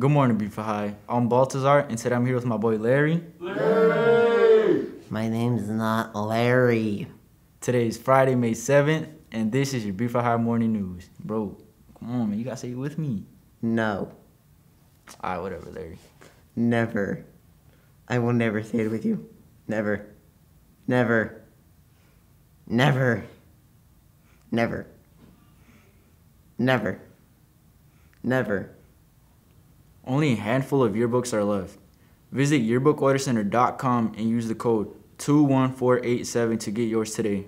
Good morning, Beaufort High. I'm Baltazar, and today I'm here with my boy Larry. Larry! My name's not Larry. Today is Friday, May 7th, and this is your Beaufort High Morning News. Bro, come on, man. You gotta say it with me. No. Alright, whatever, Larry. Never. I will never say it with you. Never. Never. Never. Never. Never. Never. Only a handful of yearbooks are left. Visit yearbookordercenter.com and use the code 21487 to get yours today.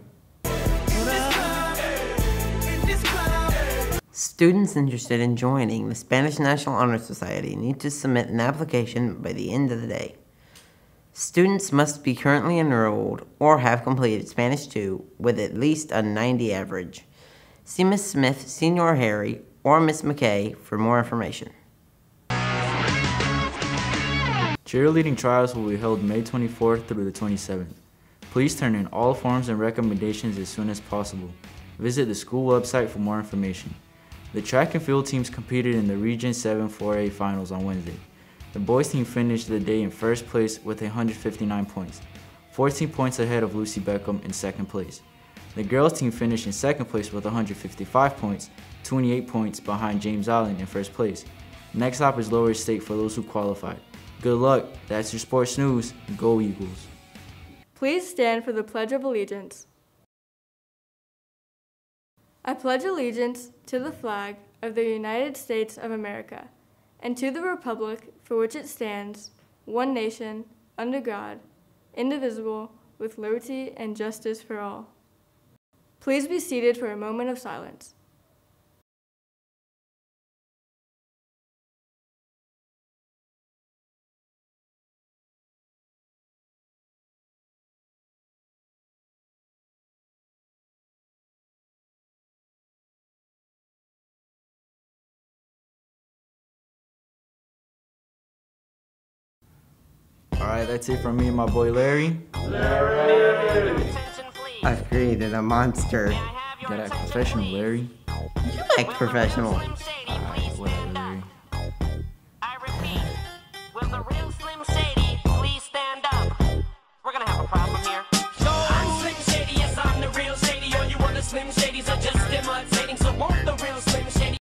Students interested in joining the Spanish National Honor Society need to submit an application by the end of the day. Students must be currently enrolled or have completed Spanish 2 with at least a 90 average. See Ms. Smith, Senior Harry, or Ms. McKay for more information. Cheerleading trials will be held May 24th through the 27th. Please turn in all forms and recommendations as soon as possible. Visit the school website for more information. The track and field teams competed in the Region 7 4A finals on Wednesday. The boys team finished the day in first place with 159 points, 14 points ahead of Lucy Beckham in second place. The girls team finished in second place with 155 points, 28 points behind James Island in first place. Next stop is Lower State for those who qualified. Good luck. That's your sports news. Go Eagles. Please stand for the Pledge of Allegiance. I pledge allegiance to the flag of the United States of America and to the republic for which it stands, one nation, under God, indivisible, with liberty and justice for all. Please be seated for a moment of silence. Alright, that's it from me and my boy Larry. Larry! I've created a monster. Gotta act professional, Larry. You act professional. Alright, whatever, Larry. I repeat, will the real Slim Shady please stand up? We're gonna have a problem here. I'm Slim Shady, yes, I'm the real Shady. Or you want the Slim Shady?